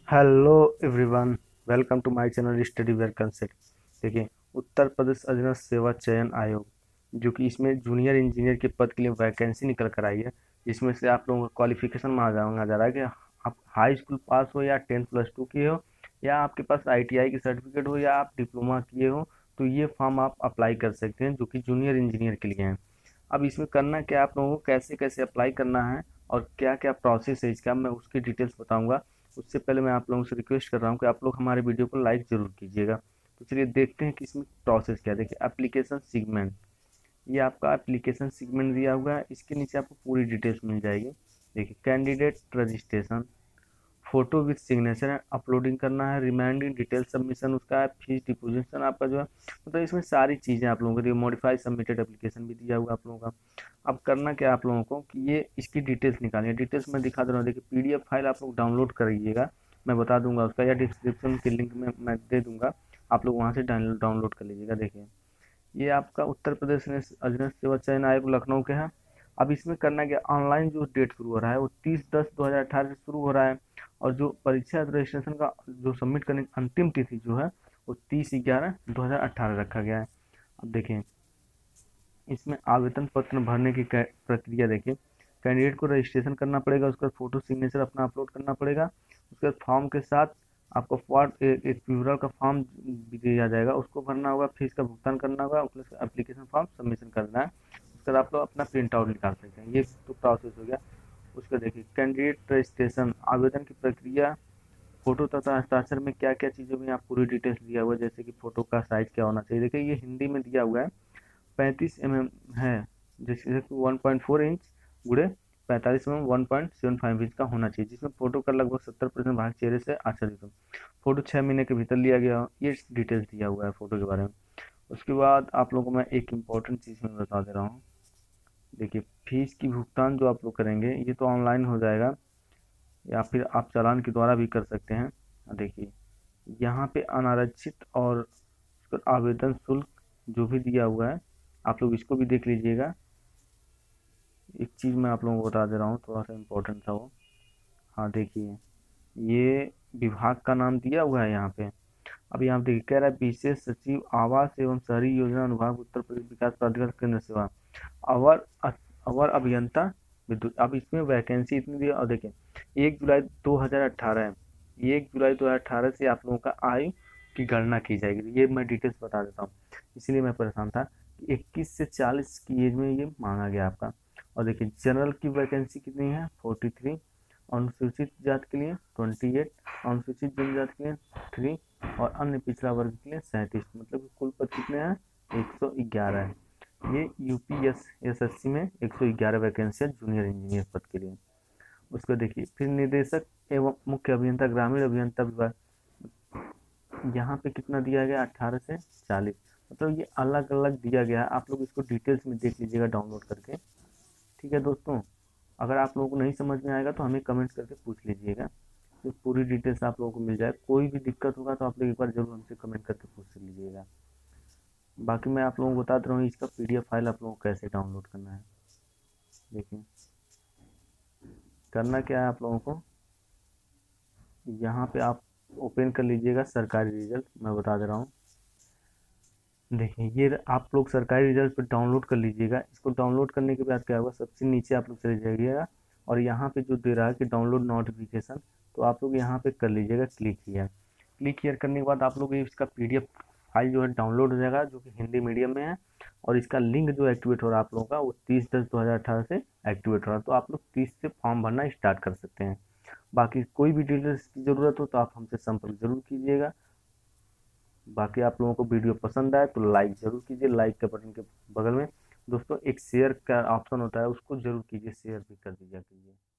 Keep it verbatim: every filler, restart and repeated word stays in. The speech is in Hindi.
Hello everyone, welcome to my channel study where concept. देखिए, उत्तर प्रदेश अधीनस्थ सेवा चयन आयोग जो कि इसमें जूनियर इंजीनियर के पद के लिए वैकेंसी निकल कर आई है। जिसमें से आप लोगों का क्वालिफिकेशन मांगा मांगा जा रहा है कि आप हाई स्कूल पास हो या टेंथ प्लस टू किए हो या आपके पास आईटीआई की सर्टिफिकेट हो या आप डिप्लोमा किए हो, तो ये फॉर्म आप अप्लाई कर सकते हैं जो कि जूनियर इंजीनियर के लिए हैं। अब इसमें करना क्या, आप लोगों को कैसे कैसे अप्लाई करना है और क्या क्या प्रोसेस है इसका, मैं उसकी डिटेल्स बताऊंगा। उससे पहले मैं आप लोगों से रिक्वेस्ट कर रहा हूँ कि आप लोग हमारे वीडियो को लाइक ज़रूर कीजिएगा। तो चलिए देखते हैं कि इसमें प्रोसेस क्या है। देखिए, एप्लीकेशन सेगमेंट, ये आपका एप्लीकेशन सेगमेंट दिया हुआ है। इसके नीचे आपको पूरी डिटेल्स मिल जाएगी। देखिए, candidate registration, photo with signature uploading करना है, रिमाइंडिंग डिटेल सबमिशन उसका है, फीस डिपोजिशन आपका जो है, मतलब इसमें सारी चीज़ें आप लोगों को दी। मॉडिफाई सबमिटेड एप्लीकेशन भी दिया हुआ आप लोगों का। अब करना क्या आप लोगों को कि ये इसकी डिटेल्स निकालनी है। डिटेल्स मैं दिखा दे रहा हूँ। देखिए, पीडीएफ फाइल आप लोग डाउनलोड करिएगा, मैं बता दूंगा उसका, या डिस्क्रिप्शन के लिंक में मैं दे दूंगा, आप लोग वहाँ से डाउनलोड कर लीजिएगा। देखिए, ये आपका उत्तर प्रदेश में अधीनस्थ सेवा चयन आयोग लखनऊ के हैं। अब इसमें करना क्या, ऑनलाइन जो डेट शुरू हो रहा है वो तीस दस दो हज़ार अठारह से शुरू हो रहा है। और जो परीक्षा रजिस्ट्रेशन का जो सबमिट करने की अंतिम तिथि जो है वो तीस ग्यारह दो हज़ार अठारह रखा गया है। अब देखें, इसमें आवेदन पत्र भरने की कै- प्रक्रिया देखिए। कैंडिडेट को रजिस्ट्रेशन करना पड़ेगा, उसका फोटो सिग्नेचर अपना अपलोड करना पड़ेगा। उसके बाद फॉर्म के साथ आपको फॉर्म एक एक प्यूरल का फॉर्म भी दिया जाएगा, उसको भरना होगा, फीस का भुगतान करना होगा, प्लस एप्लीकेशन फॉर्म सबमिशन करना है। उसके बाद आप लोग अपना प्रिंट आउट निकाल सकते हैं। ये तो प्रोसेस हो गया। उसका देखिए, कैंडिडेट रजिस्ट्रेशन आवेदन की प्रक्रिया, फोटो तथा हस्ताक्षर में क्या क्या चीज़ों में आप पूरी डिटेल्स दिया हुआ है, जैसे कि फोटो का साइज क्या होना चाहिए। देखिए, ये हिंदी में दिया हुआ है। पैंतीस एम एम है, जैसे वन पॉइंट फोर इंच गुड़े पैंतालीस M M one point seven five inch का होना चाहिए, जिसमें फोटो का लगभग सत्तर परसेंट भाग चेहरे से आच्छादित हो। फोटो छः महीने के भीतर लिया गया हो, ये डिटेल्स दिया हुआ है फोटो के बारे में। उसके बाद आप लोगों को मैं एक इम्पॉर्टेंट चीज़ में बता दे रहा हूँ। देखिए, फीस की भुगतान जो आप लोग करेंगे ये तो ऑनलाइन हो जाएगा, या फिर आप चालान के द्वारा भी कर सकते हैं। देखिए, यहाँ पे अनारक्षित और उसका आवेदन शुल्क जो भी दिया हुआ है, आप लोग इसको भी देख लीजिएगा। एक चीज़ मैं आप लोगों को बता दे रहा हूँ, थोड़ा सा इम्पोर्टेंट था वो। हाँ देखिए, ये विभाग का नाम दिया हुआ है यहाँ पे। अब यहाँ पे देखिए, कह रहा है विशेष सचिव आवास एवं शहरी योजना विभाग उत्तर प्रदेश विकास प्राधिकरण केंद्र सेवा, अवर अवर अभियंता विद्युत। अब इसमें वैकेंसी इतनी दी है, और देखिए एक जुलाई दो हज़ार अठारह है, एक जुलाई दो हज़ार अठारह से आप लोगों का आयु की गणना की जाएगी। ये मैं डिटेल्स बता देता हूँ, इसलिए मैं परेशान था कि इक्कीस से चालीस की एज में ये मांगा गया आपका। और देखिए, जनरल की वैकेंसी कितनी है, फोर्टी थ्री, अनुसूचित जाति के लिए ट्वेंटी एट, अनुसूचित जनजाति के लिए थ्री, और अन्य पिछड़ा वर्ग के लिए सैंतीस, मतलब कुल पद कितने हैं, एक सौ ग्यारह है। ये यूपीएस एसएससी में एक सौ ग्यारह वैकेंसी है जूनियर इंजीनियर पद के लिए। उसको देखिए, फिर निदेशक एवं मुख्य अभियंता ग्रामीण अभियंता विभाग, यहाँ पे कितना दिया गया, अट्ठारह से चालीस, मतलब ये अलग अलग दिया गया है। आप लोग इसको डिटेल्स में देख लीजिएगा डाउनलोड करके। ठीक है दोस्तों, अगर आप लोगों को नहीं समझ में आएगा तो हमें कमेंट करके पूछ लीजिएगा, तो पूरी डिटेल्स आप लोगों को मिल जाए। कोई भी दिक्कत होगा तो आप लोग एक बार जरूर हमसे कमेंट करके पूछ लीजिएगा। बाकी मैं आप लोगों को बता रहा हूँ इसका पीडीएफ फाइल आप लोगों को कैसे डाउनलोड करना है। देखिए, करना क्या है आप लोगों को, यहाँ पे आप ओपन कर लीजिएगा सरकारी रिजल्ट, मैं बता दे रहा हूँ। देखिए, ये आप लोग सरकारी रिजल्ट पे डाउनलोड कर लीजिएगा। इसको डाउनलोड करने के बाद क्या होगा, सबसे नीचे आप लोग चले जाइएगा और यहाँ पे जो दे रहा है कि डाउनलोड नोटिफिकेशन, तो आप लोग यहाँ पे कर लीजिएगा क्लिक हियर। क्लिक हियर करने के बाद आप लोग इसका पीडीएफ फाइल जो है डाउनलोड हो जाएगा, जो कि हिंदी मीडियम में है। और इसका लिंक जो एक्टिवेट हो रहा है आप लोगों का, वो तीस दस दो हज़ार अठारह से एक्टिवेट हो रहा है। तो आप लोग तीस से फॉर्म भरना स्टार्ट कर सकते हैं। बाकी कोई भी डिटेल्स की ज़रूरत हो तो आप हमसे संपर्क जरूर कीजिएगा। बाकी आप लोगों को वीडियो पसंद आए तो लाइक ज़रूर कीजिए, लाइक के बटन के बगल में दोस्तों एक शेयर का ऑप्शन होता है, उसको ज़रूर कीजिए, शेयर भी कर दीजिए कीजिए।